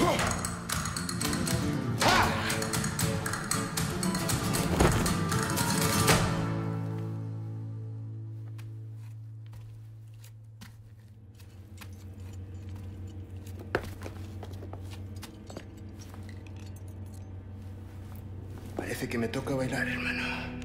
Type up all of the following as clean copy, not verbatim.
Parece que me toca bailar, hermano.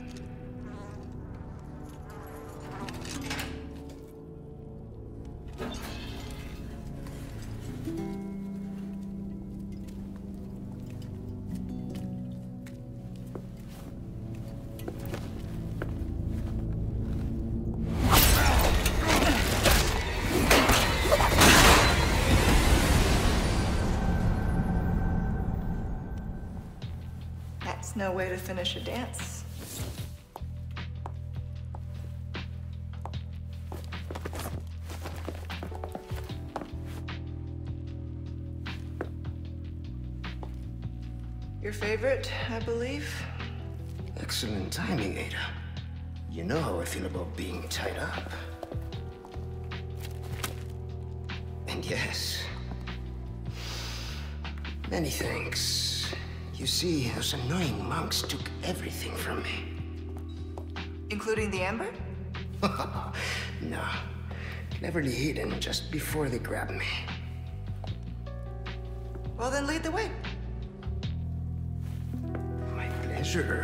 That's no way to finish a dance. Your favorite, I believe? Excellent timing, Ada. You know how I feel about being tied up. And yes, many thanks. You see, those annoying monks took everything from me. Including the amber? No. Cleverly hidden just before they grabbed me. Well, then lead the way. My pleasure.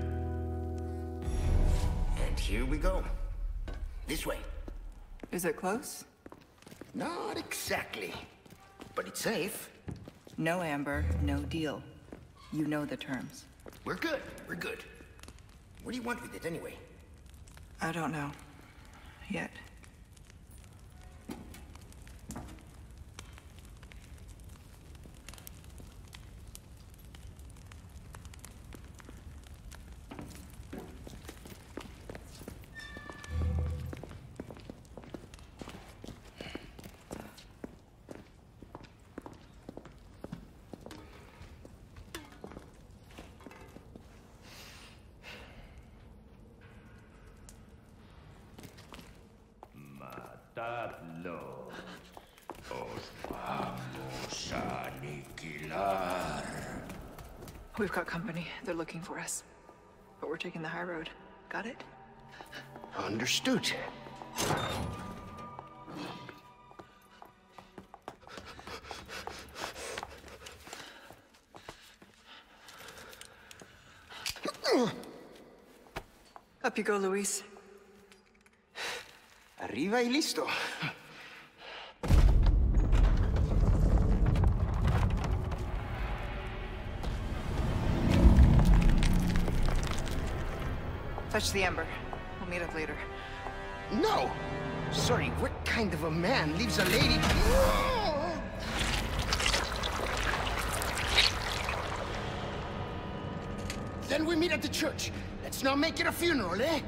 And here we go. This way. Is it close? Not exactly. But it's safe. No amber, no deal. You know the terms. We're good. We're good. What do you want with it anyway? I don't know. Yet. Matadlo. Os vamos a aniquilar. We've got company. They're looking for us. But we're taking the high road. Got it? Understood. Up you go, Luis. Arriba y listo. Fetch the amber. We'll meet up later. No! Sorry, what kind of a man leaves a lady... Then we meet at the church. Let's not make it a funeral, eh?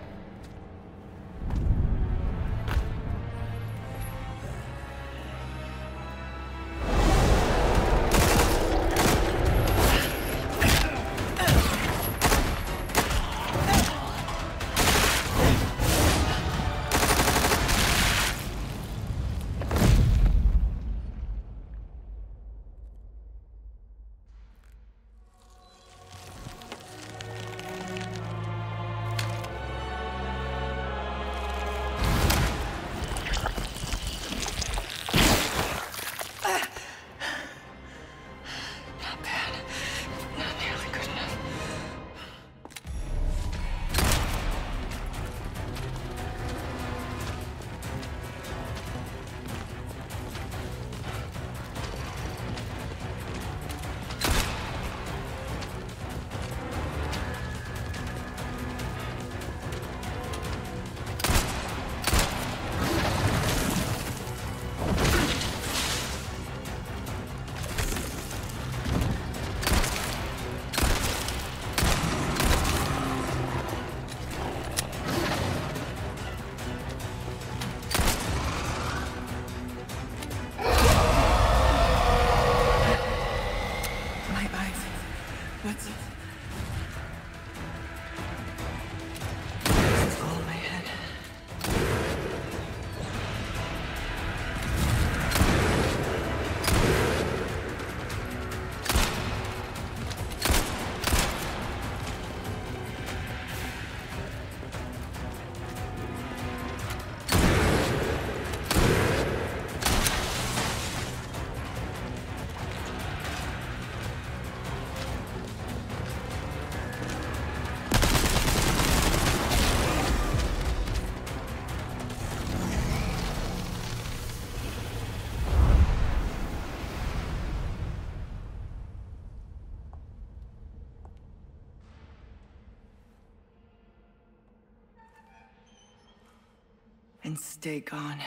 and stay gone.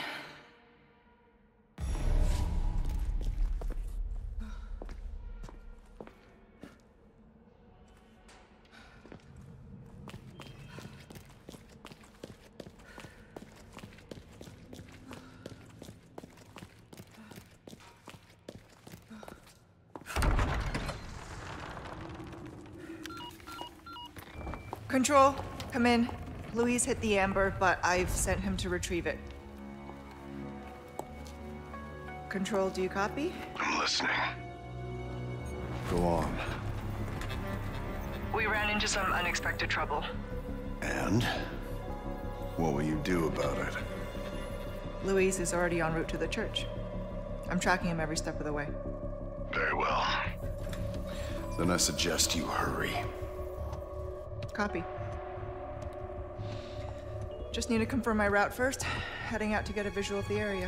Control, come in. Louise hit the amber, but I've sent him to retrieve it. Control, do you copy? I'm listening. Go on. We ran into some unexpected trouble. And? What will you do about it? Louise is already en route to the church. I'm tracking him every step of the way. Very well. Then I suggest you hurry. Copy. Just need to confirm my route first. Heading out to get a visual of the area.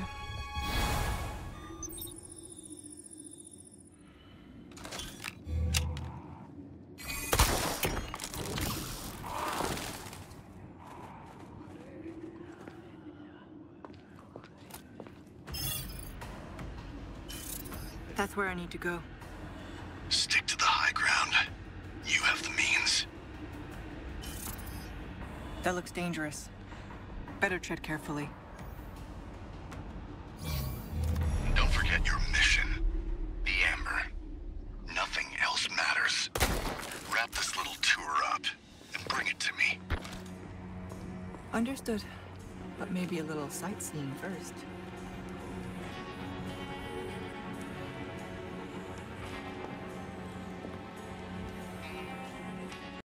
That's where I need to go. Stick to the high ground. You have the means. That looks dangerous. Better tread carefully. Don't forget your mission. The Amber. Nothing else matters. Wrap this little tour up and bring it to me. Understood. But maybe a little sightseeing first.